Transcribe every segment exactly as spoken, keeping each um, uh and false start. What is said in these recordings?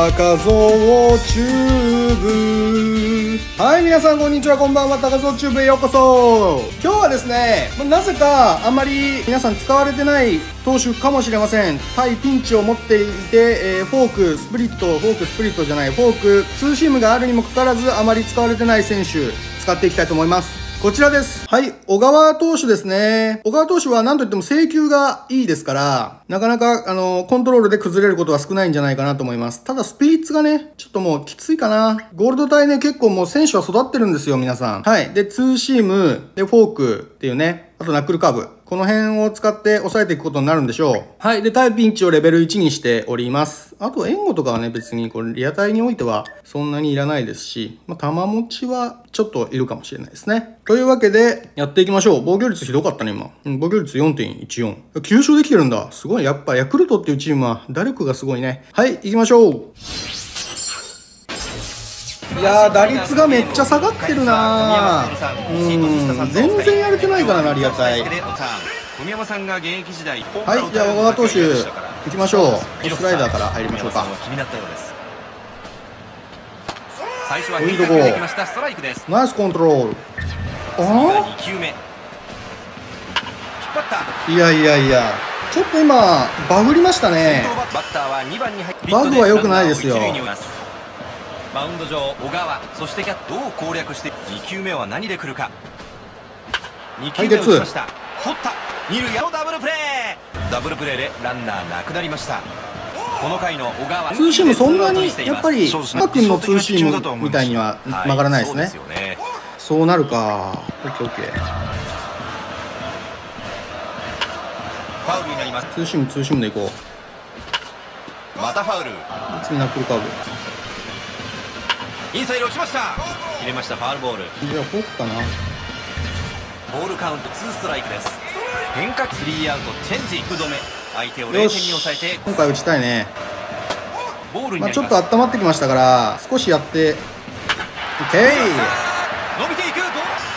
高蔵チューブ。はい、皆さんこんにちは、こんばんは。高蔵チューブへようこそ。今日はですね、なぜかあんまり皆さん使われてない投手かもしれません。対ピンチを持っていて、えー、フォークスプリットフォークスプリットじゃないフォークツーシームがあるにもかかわらずあまり使われてない選手使っていきたいと思います。こちらです。はい、小川投手ですね。小川投手は何といっても制球がいいですから、なかなか、あの、コントロールで崩れることは少ないんじゃないかなと思います。ただ、スピリッツがね、ちょっともうきついかな。ゴールド隊ね、結構もう選手は育ってるんですよ、皆さん。はい。で、ツーシーム、で、フォークっていうね、あとナックルカーブ。この辺を使って抑えていくことになるんでしょう。はい。で、対ピンチをレベルいちにしております。あと、援護とかはね、別にこれ、リアタイにおいてはそんなにいらないですし、まあ、玉持ちはちょっといるかもしれないですね。というわけで、やっていきましょう。防御率ひどかったね、今。うん、防御率 よんてんいちよん。きゅう勝できてるんだ。すごい。やっぱ、ヤクルトっていうチームは、打力がすごいね。はい、行きましょう。いやー、打率がめっちゃ下がってるなー。うん、全然やれてないからな、リアタイ。はい、じゃあ、小川投手、行きましょう。スライダーから入りましょうか。いいとこ。ナイスコントロール。ああ、いやいやいや、ちょっと今、バグりましたね。バグは良くないですよ。 マウンド上、小川、そしてキャットを攻略してに球目は何で来るか。に球目を打ちました。取った。二塁のダブルプレー。ダブルプレーでランナーなくなりました。この回の小川。 ツーシームそんなにやっぱり島君のツーシームみたいには曲がらないですね。そうなるか。オッケーオッケー。 ファウルになります。 ツーシームツーシームでいこう。またファウル。 次ナックルカーブ。 インサイド落ちました。入れました。ファウルボール。 じゃあフォークかな。 ボールカウントツーストライクです。変化球スリーアウトチェンジ。くどめ相手をゼロてんに抑えて今回打ちたいね。 ボールにまあちょっと温まってきましたから少しやって OK。 伸びていく。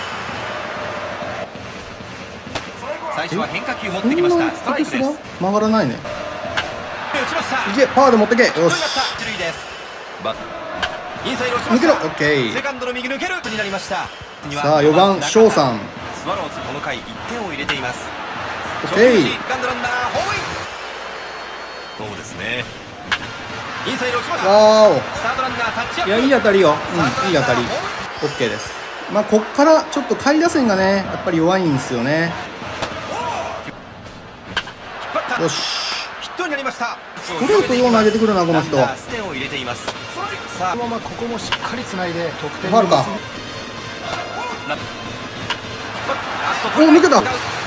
最初は変化球持ってきました。ストライクです。 曲がらないね。 打ちました。 いけ、パワーで持ってけ。よし。 一塁です。バッインサイド落ちました。 抜けろ。オッケー。 セカンドの右抜けるになりました。 さあよばん翔さん。 スワローズこの回いってんを入れています。 オッケー。 セカンドランナーホームイン。そうですね。インサイド落ちました。 わーお。 サードランナータッチアップ。 いやいい当たりよ。うん、いい当たり。オッケーです。まあこっからちょっと下位打線がねやっぱり弱いんですよね。よし。 ヒットになりました。 ストレートよう投げてくるなこの人。 ステンを入れています。 さあこのままここもしっかりつないで得点ファウルか。おお抜けた。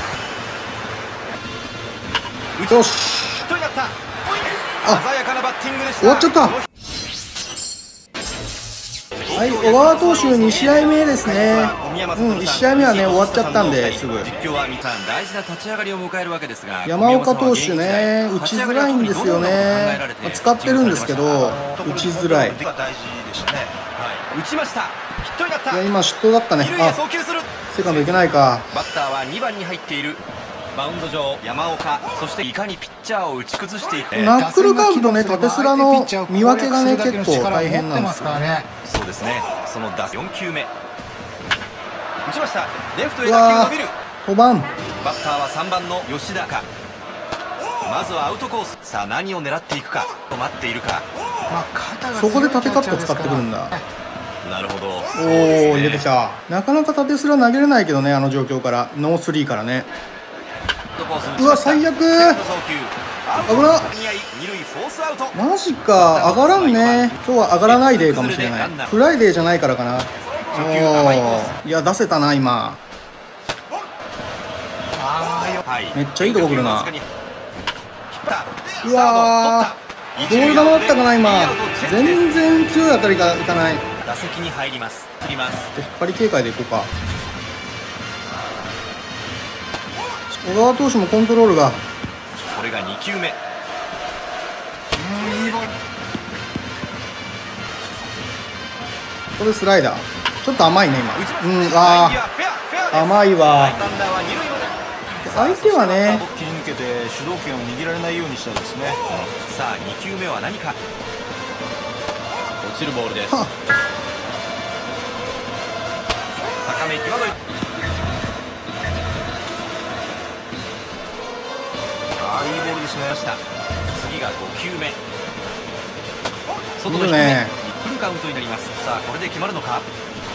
よし。あ、 鮮やかなバッティングでした。 終わっちゃった。はい、小川投手に試合目ですね。うん、いち試合目はね終わっちゃったんですぐ。 実況はみさん大事な立ち上がりを迎えるわけですが、 山岡投手ね打ちづらいんですよね。まあ、使ってるんですけど打ちづらい。 打ちました。ヒットになった。 いや今失投だったね。あ、セカンドいけないか。 バッターはにばんに入っている。マウンド上山岡、そしていかにピッチャーを打ち崩していく。 ナックルカーブとね縦スラの見分けがね結構大変なんですよ。 そうですね。その打よん球目打ちました。レフトへ打球伸びる。 ごばんバッターはさんばんの吉田か。まずはアウトコース。さあ何を狙っていくかと待っているか。 そこで縦カット使ってくるんだ。 なるほど。おおお入れてきた。なかなか縦スラ投げれないけどねあの状況からノースリーからね。うわ最悪。危な。マジか上がらんね。今日は上がらないデーかもしれない。フライデーじゃないからかな。おおいや出せたな今。めっちゃいいとこ来るな。うわーボール球だったかな今。全然強い当たりがいかない。 打席に入ります。引っ張り警戒でいこうか。小川投手もコントロールが。 これがに球目。これスライダーちょっと甘いね今。うんあー甘いわ。相手はね切り抜けて主導権を握られないようにしたですね。 さあに球目は何か。 落ちるボールです。 は高め際どい。 ああ、いいボールですね。 ました。次がごきゅうめ。外いの低め、 いね。 フルカウントになります。さあこれで決まるのか。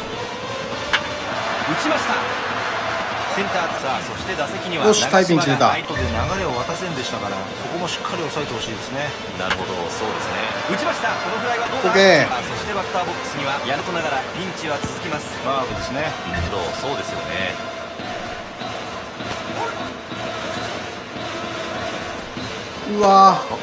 打ちました。センター。さあそして打席にはよしタイピンチ出た。 ライトで流れを渡せんでしたから、ここもしっかり抑えてほしいですね。 なるほど、そうですね。打ちました。このフライはどうだ。 オッケー。 さあそしてバッターボックスにはやるとながらピンチは続きます。 マークですね。 なるほど、そうですよね。 うわはい、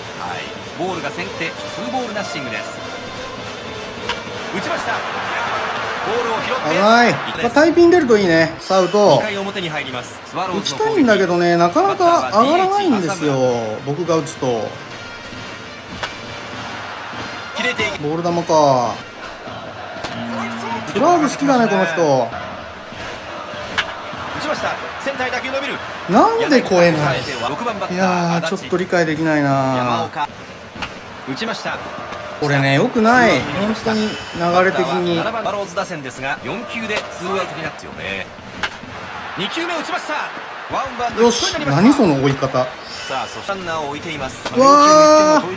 ボールが先手、ツーボールナッシングです。打ちました。ボールを拾って危ない。まあ、タイピン出るといいね。サウにトかい表に入ります。スワロー打ちズの攻撃。 たいんだけどね、なかなか上がらないんですよ、僕が打つと。 切れていき、 ボール球か。クラブ好きだねこの人。 打ちました。センターに打球伸びる。 なんで超えない。 ろくばんバッターいやーちょっと理解できない山な。 岡打ちました。 これねよくない本当に流れ的に。 ななばんバローズ打線ですがよんきゅうでツーアウトになってよね。にきゅうめ打ちました。ワンバウンドよし何その追い方。 さあそしてランナーを置いています。 うわー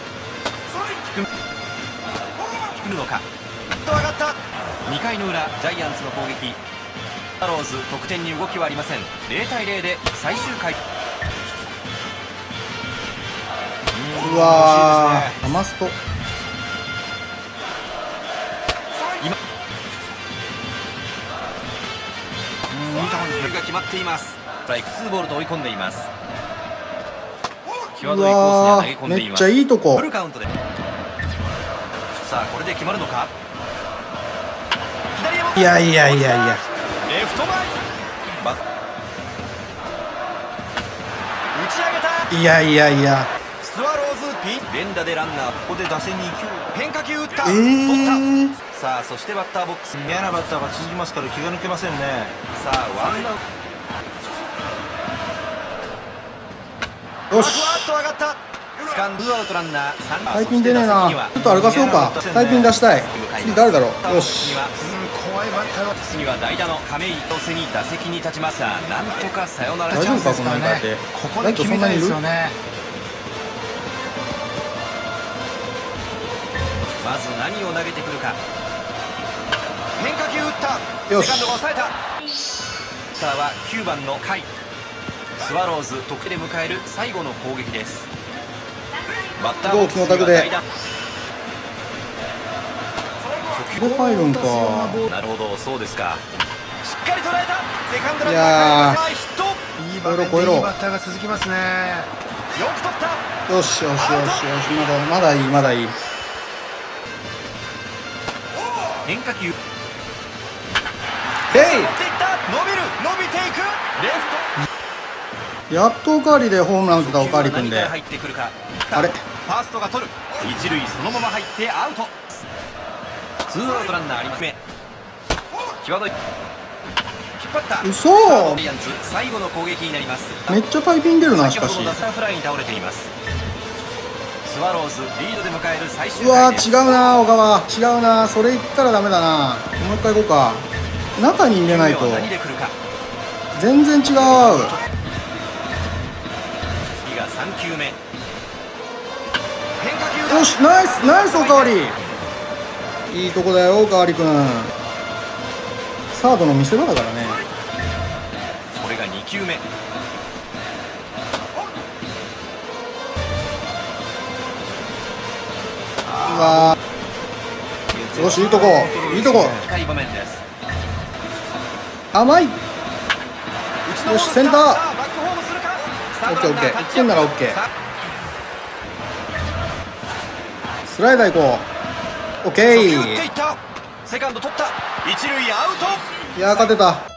引くのか。上がった。にかいの裏ジャイアンツの攻撃。バローズ得点に動きはありません。ゼロたいゼロで最終回。 うわーハマスト。 今うん、いい球ですね。 が決まっています。ストライクツーボールと追い込んでいます。際うどいコーわスに投げ込んでいます。 ーめっちゃいいとこフ。ルカウントで。さあこれで決まるのか。左へ持っていやいやいやいやレフト前バッ打ち上げた。 いやいやいや。 スワローズピン連打でランナー。 ここで打線に勢い。 変化球打った、 えー、 取った。さあそしてバッターボックス。 嫌なバッターが続きますから気が抜けませんね。 さあワンアウト。 よしふわっと上がった。掴んツーアウトランナーさん。 タイピン出ねえな。ちょっと歩かそうか。タイピン出したい。次誰だろう。よし。 うん、怖いバッターは次は代打の亀井投手に打席に立ちますが、なんとかサヨナラ。 大丈夫かこの間って。 ここで決めたいですよね。 まず何を投げてくるか。変化球打った。 よしセカンドが抑えた。バッターはきゅうばんの甲斐。スワローズ得点で迎える最後の攻撃です。バッターボックスには代打。 ここ入るんか。 なるほど、そうですか。しっかり捉えた。セカンドランいナやーーヒット。 いい場面でいいバッターが続きますね。 よく取った。 よしよしよしよし。まだまだいいまだいい。 変化球。 へい。 持っていった。伸びる伸びていく。レフト。 やっとおかわりでホームラン打ったおかわりくんで。 入ってくるか。 あれファーストが取る。一塁そのまま入ってアウト。ツーアウトランナーありますね。際どい。引っ張った。 嘘。 ジャイアンツ最後の攻撃になります。 めっちゃタイピン出るなしかし。 先ほどの打サーフライに倒れています。スワローズリードで迎える最終うわ回です。 ー違うな小川違うな。それ言ったらダメだな。もう一回行こうか。中に入れないと何で来るか。 全然違う。 次がさんきゅうめ。変化球だ。 よしナイスナイスおかわり。いいとこだよおかわりくん。サードの見せ場だからね。 これがにきゅうめ。 うわーよしいいとこいいとこ。 深い場面です。 甘い。よしセンター。 さあバックホームするか。 オッケーオッケー行ってんならオッケー。スライダー行こう。オッケ初球打っていー。 った。セカンド取った。一塁アウト。 いやー勝てた。